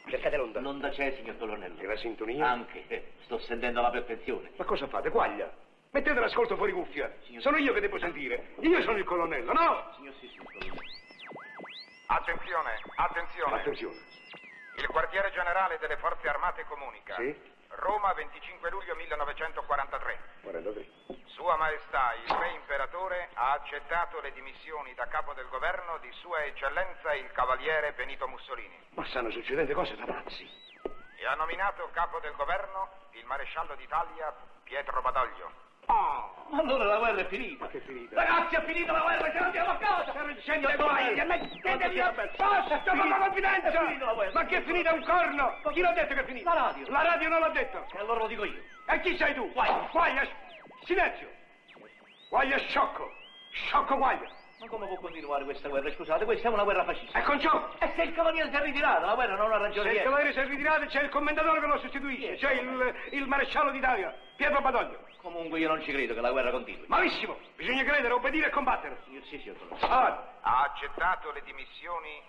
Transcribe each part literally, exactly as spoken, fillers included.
Cercate l'onda. L'onda c'è, signor colonnello. E la sintonia? Anche. Eh, sto sentendo alla perfezione. Ma cosa fate? Quaglia? Mettete l'ascolto fuori cuffia. Signor... Sono io che devo sentire. Io sono il colonnello, no? Signor sì, signor colonnello. Attenzione, attenzione. Attenzione. Il quartiere generale delle forze armate comunica. Sì? Roma, venticinque luglio millenovecentoquarantatré. quarantatré. Sua Maestà, il Re Imperatore, ha accettato le dimissioni da capo del governo di Sua Eccellenza il Cavaliere Benito Mussolini. Ma stanno succedendo cose da pazzi. E ha nominato capo del governo il Maresciallo d'Italia Pietro Badoglio. Oh! Allora la guerra è finita. Ma che è finita? Ragazzi, è finita la guerra, ce l'abbiamo a casa. Signor Guaglia, mettetevi a posto, con la confidenza! Ma che è finita un corno? Chi l'ha detto che è finita? La radio. La radio non l'ha detto. E allora lo dico io. E chi sei tu? Guaglia. Guaglia, silenzio! Guaglia sciocco! Sciocco Guaglia! Ma come può continuare questa guerra? Scusate, questa è una guerra fascista. E con ciò? E se il cavaliere si è ritirato, la guerra non ha ragione Se di il cavaliere si è ritirato c'è il commendatore che lo sostituisce, c'è il, il maresciallo d'Italia, Pietro Badoglio. Comunque io non ci credo che la guerra continui. Malissimo! Bisogna credere, obbedire e combattere. Signor sì, signor. Ah, Ha accettato le dimissioni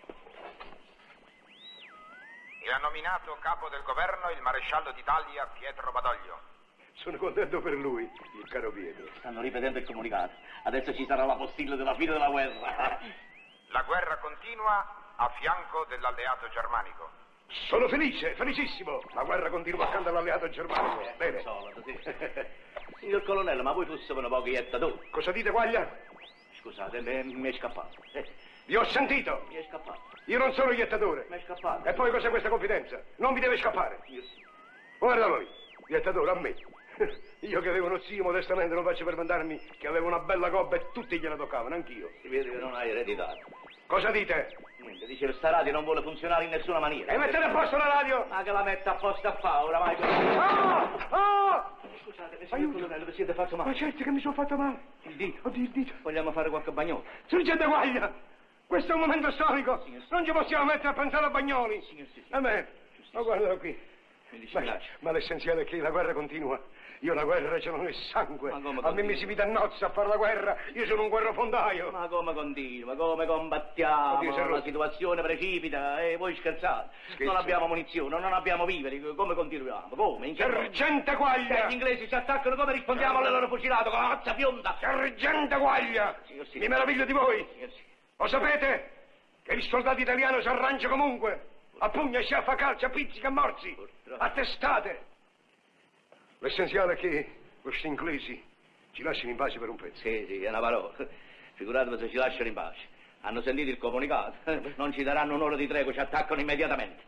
e ha nominato capo del governo il Maresciallo d'Italia Pietro Badoglio. sono contento per lui, il caro Pietro. Stanno ripetendo il comunicato. Adesso ci sarà la postilla della fine della guerra. La guerra continua a fianco dell'alleato germanico. Sono felice, felicissimo. La guerra continua accanto all'alleato germanico. Eh, Bene. Solo, sì. Signor colonnello, ma voi fossero pochi iettatori. Cosa dite, Guaglia? Scusate, mi, mi è scappato. Eh, Vi ho sentito. mi è scappato. Io non sono iettatore. Mi è scappato. E poi cos'è questa confidenza? Non vi deve scappare. Io sì. Guardalo lì, iettatore, a me. Io che avevo uno zio, modestamente non faccio per vantarmi, che aveva una bella gobba e tutti gliela toccavano, anch'io. Si vede che non hai ereditato. Cosa dite? Niente, dice che sta radio non vuole funzionare in nessuna maniera. E mettete a posto la radio! Ma che la metta a posto a fa, oramai. Ah! Ah! Scusate, signor Aiuto. colonnello, vi siete fatto male. Ma certo che mi sono fatto male. Il dito. Oddio, il dito. Vogliamo fare qualche bagnolo? Sergente Guaglia, questo è un momento storico. Signor, sì. Non ci possiamo mettere a pensare a bagnoli. Signor, sì, sì. A me. Ma guardalo qui. Mi Ma, dispiace. ma l'essenziale è che la guerra continua. Io la guerra ce l'ho nel sangue. Ma come A me mi continua? si mi dannozza a fare la guerra. Io sono un guerrafondaio. Ma come continua, come combattiamo? Oddio, se La lo- situazione precipita e voi scherzate. Scherzo. Non abbiamo munizioni, non abbiamo viveri, come continuiamo? Come? In che modo? Sergente Se Guaglia! gli inglesi ci attaccano, come rispondiamo alle loro fucilate? Con la mazza bionda! Sergente Guaglia! Signor, sì. Mi meraviglio di voi. Signor, sì. Lo sapete? Che il soldato italiano si arrangia comunque. A pugna, sciaffa, calcia, pizzica, morsi. Purtroppo. A testate. L'essenziale è che questi inglesi ci lasciano in pace per un pezzo. Sì, sì, è una parola. Figuratevi se ci lasciano in pace. Hanno sentito il comunicato. Non ci daranno un'ora di tregua, ci attaccano immediatamente.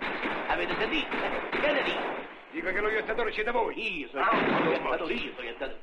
Avete sentito? Che ne dico? Dico che lo iettatore siete voi. Io sono Ah, il non iettatore, io sono il iettatore.